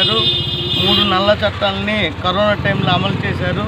చేశారు. 3 నల్ల చట్టాలని కరోనా టైంలో అమలు చేశారు.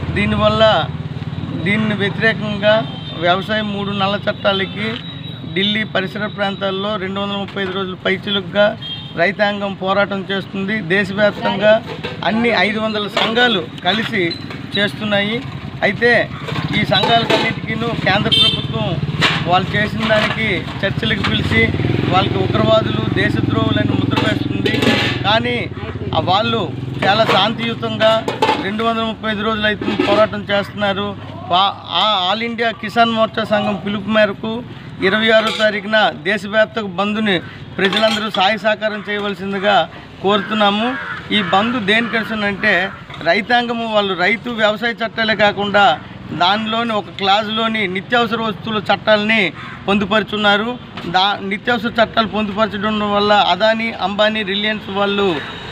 దీన్ని వ్యతిరేకంగా వ్యవసాయం 3 నల్ల చట్టాలకి ఢిల్లీ పరిసర ప్రాంతాల్లో 235 రోజులు పైచిలుగ్గా రైతాంగం పోరాటం చేస్తుంది. దేశవ్యాప్తంగా అన్ని 500 సంఘాలు కలిసి చేస్తున్నాయి. అయితే ఈ సంఘాలన్నిటికీ కేంద్ర ప్రభుత్వం వాళ్ళు చేసిన దానికి చర్చలకు పిలిచి వాళ్ళకి ఉగ్రవాదులు, దేశద్రోహులని ముద్ర వేస్తుంది. కానీ వాళ్ళు చాలా శాంతియుతంగా 235 రోజులు అయితే పోరాటం చేస్తున్నారు. ఆల్ ఇండియా కిసాన్ మోర్చా సంఘం పిలుపు మేరకు 26వ తారీఖున దేశవ్యాప్త బంద్ని ప్రజలందరూ సహాయ సహకారం చేయవలసిందిగా కోరుతున్నాము. ఈ బంద్ దేనికంటే రైతాంగము వాళ్ళు రైతు వ్యవసాయ చట్టాలే కాకుండా దానిలోని ఒక క్లాజులోని నిత్యావసర వస్తువుల చట్టాలని పొందుపరుచున్నారు. నిత్యావసర చట్టాలు పొందుపరచడం వల్ల అదానీ, అంబానీ, రిలయన్స్ వాళ్ళు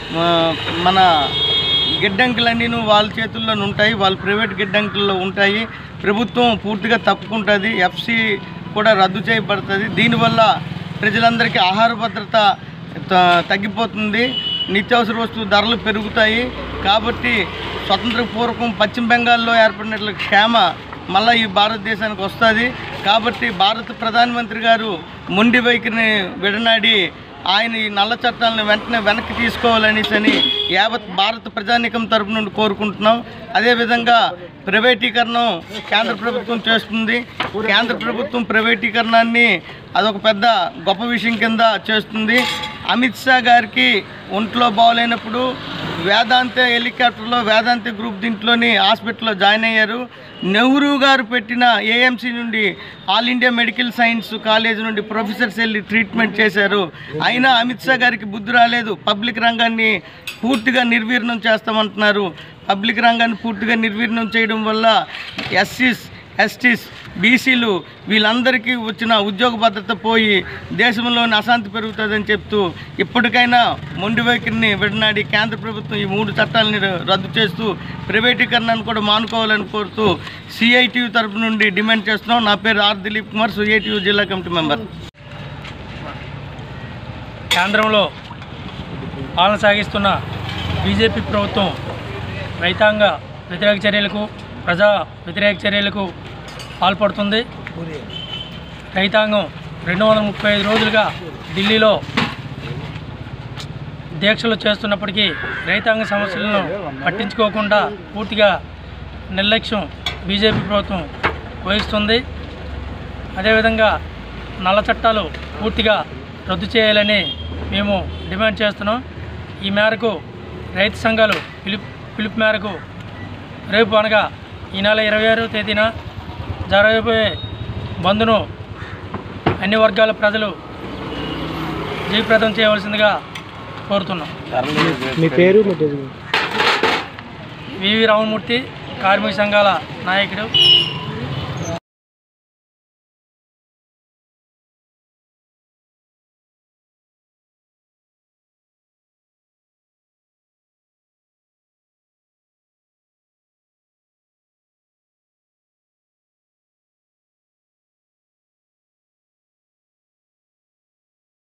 మన గిడ్డంకులన్నీ వాళ్ళ చేతుల్లోనే ఉంటాయి. వాళ్ళు ప్రైవేట్ గిడ్డంకుల్లో ఉంటాయి. ప్రభుత్వం పూర్తిగా తప్పుకుంటుంది. ఎఫ్సి కూడా రద్దు చేయబడుతుంది. దీనివల్ల ప్రజలందరికీ ఆహార భద్రత తగ్గిపోతుంది. నిత్యావసర వస్తువు ధరలు పెరుగుతాయి. కాబట్టి స్వతంత్ర పూర్వకం పశ్చిమ బెంగాల్లో ఏర్పడినట్లు క్షేమ మళ్ళీ ఈ భారతదేశానికి వస్తుంది. కాబట్టి భారత ప్రధానమంత్రి గారు మొండి వైఖరిని విడనాడి ఆయన ఈ నల్ల చట్టాలను వెనక్కి తీసుకోవాలనేసి యావత్ భారత ప్రజానీకం తరపు నుండి కోరుకుంటున్నాం. అదేవిధంగా ప్రైవేటీకరణ కేంద్ర ప్రభుత్వం చేస్తుంది. కేంద్ర ప్రభుత్వం ప్రైవేటీకరణాన్ని అదొక పెద్ద గొప్ప విషయం కింద చేస్తుంది. అమిత్ షా గారికి ఒంట్లో బాగోలేనప్పుడు వేదాంత హెలికాప్టర్లో వేదాంత గ్రూప్ దీంట్లోని హాస్పిటల్లో జాయిన్ అయ్యారు. నెహ్రూ గారు పెట్టిన ఏఎంసీ నుండి all India medical science college నుండి ప్రొఫెసర్స్ వెళ్ళి ట్రీట్మెంట్ చేశారు. అయినా అమిత్ షా గారికి బుద్ధి రాలేదు. పబ్లిక్ రంగాన్ని పూర్తిగా నిర్వీర్ణం చేస్తామంటున్నారు. పబ్లిక్ రంగాన్ని పూర్తిగా నిర్వీర్ణం చేయడం వల్ల ఎస్సీస్, ఎస్టీస్, బీసీలు వీళ్ళందరికీ వచ్చిన ఉద్యోగ భద్రత పోయి దేశంలోని అశాంతి పెరుగుతుందని చెప్తూ ఇప్పటికైనా మొండి వైఖరిని విడనాడి కేంద్ర ప్రభుత్వం ఈ 3 చట్టాలని రద్దు చేస్తూ ప్రైవేటీకరణను కూడా మానుకోవాలని కోరుతూ సిఐటియు తరపు నుండి డిమాండ్ చేస్తున్నాం. నా పేరు ఆర్ దిలీప్ కుమార్, సిఐటియు జిల్లా కమిటీ మెంబర్. కేంద్రంలో పాలన సాగిస్తున్న బీజేపీ ప్రభుత్వం రైతాంగ వ్యతిరేక చర్యలకు, ప్రజా వ్యతిరేక చర్యలకు పాల్పడుతుంది. రైతాంగం 235 రోజులుగా ఢిల్లీలో దీక్షలు చేస్తున్నప్పటికీ రైతాంగ సమస్యలను పట్టించుకోకుండా పూర్తిగా నిర్లక్ష్యం బీజేపీ ప్రభుత్వం వహిస్తుంది. అదేవిధంగా నల్ల చట్టాలు పూర్తిగా రద్దు చేయాలని మేము డిమాండ్ చేస్తున్నాం. ఈ మేరకు రైతు సంఘాలు పిలుపు మేరకు రేపు అనగా ఈ నెల 26వ తేదీన జరగబోయే బంద్ను అన్ని వర్గాల ప్రజలు జయప్రదం చేయవలసిందిగా కోరుతున్నాం. మీ పేరు? వివి రామమూర్తి, కార్మిక సంఘాల నాయకుడు.